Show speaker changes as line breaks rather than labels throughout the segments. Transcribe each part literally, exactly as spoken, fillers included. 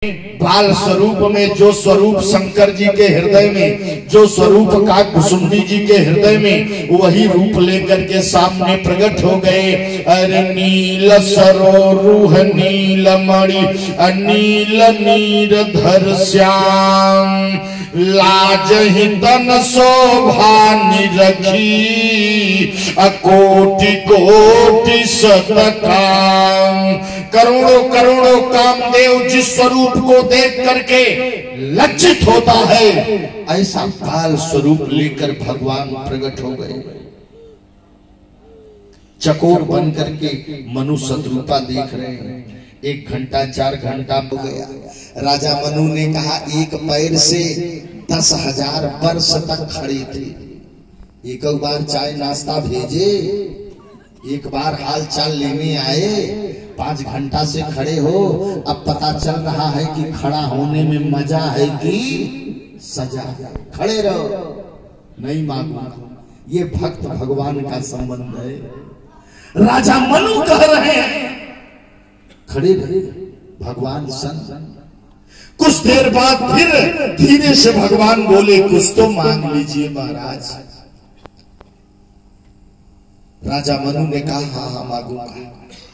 बाल स्वरूप में जो स्वरूप शंकर जी के हृदय में, जो स्वरूप काकभुसुंडी जी के हृदय में, वही रूप लेकर के सामने प्रकट हो गए। अरे नील सरोरुह नील मणि अनील नीरधर श्याम, लाज ही तन शोभा निरखी अकोटि कोटि सतकाम। करोड़ों करोड़ों कामदेव जिस स्वरूप को देख करके लज्जित होता है, ऐसा बाल स्वरूप लेकर भगवान प्रकट हो गए। चकोर बन करके मनु शत्रुपा देख रहे हैं। एक घंटा चार घंटा हो गया। राजा मनु ने कहा एक पैर से दस हजार वर्ष तक खड़े थे, एक बार चाय नाश्ता भेजे, एक बार हाल चाल लेने आए, पांच घंटा से खड़े हो, अब पता चल रहा है कि खड़ा होने में मजा है कि सजा। खड़े रहो, नहीं मांगूंगा। ये भक्त भगवान का संबंध है। राजा मनु कह रहे हैं खड़े रहे, भगवान सन। कुछ देर बाद फिर धीरे से भगवान बोले कुछ तो मांग लीजिए महाराज। राजा मनु ने कहा हाँ हाँ मांगूंगा।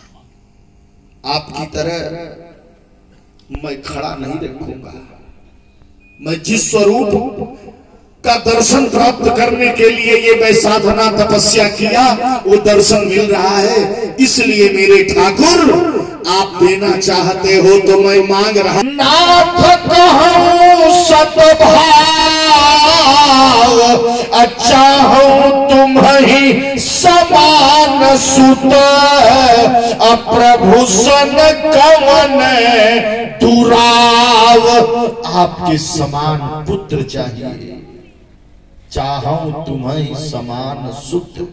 आपकी तरह मैं खड़ा नहीं रखूंगा। मैं जिस स्वरूप का दर्शन प्राप्त करने के लिए ये मैं साधना तपस्या किया, वो दर्शन मिल रहा है। इसलिए मेरे ठाकुर आप देना चाहते हो तो मैं मांग रहा। नाथ कहूं सतभाव, अच्छा हो तुम ही समान सुत, अप्रभु सन कवन दुराव। आपके समान पुत्र चाहिए, चाहूं तुम्हें समान सुत।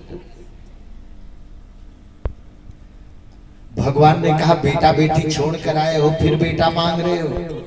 भगवान ने कहा बेटा बेटी छोड़ कर आए हो, फिर बेटा मांग रहे हो।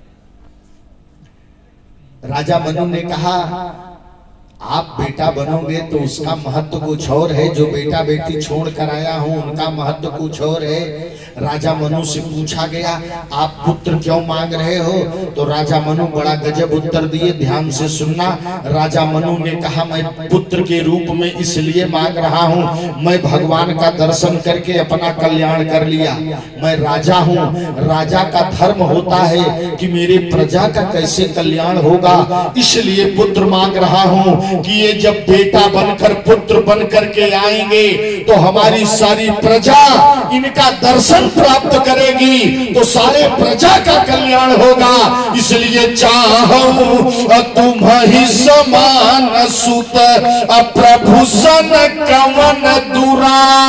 राजा मनु ने कहा आप बेटा बनोगे तो उसका महत्व कुछ और है, जो बेटा बेटी छोड़ कर आया हूं उनका महत्व कुछ और है। राजा मनु से पूछा गया आप पुत्र क्यों मांग रहे हो, तो राजा मनु बड़ा गजब उत्तर दिए, ध्यान से सुनना। राजा मनु ने कहा मैं पुत्र के रूप में इसलिए मांग रहा हूं, मैं भगवान का दर्शन करके अपना कल्याण कर लिया। मैं राजा हूं, राजा का धर्म होता है कि मेरे प्रजा का कैसे कल्याण होगा, इसलिए पुत्र मांग रहा हूं कि ये जब बेटा बनकर पुत्र बनकर के आएंगे तो हमारी सारी प्रजा इनका दर्शन प्राप्त करेगी, तो सारे प्रजा का कल्याण होगा। इसलिए चाहूं तुम ही समान सुत, प्रभु सन कवन दुरा।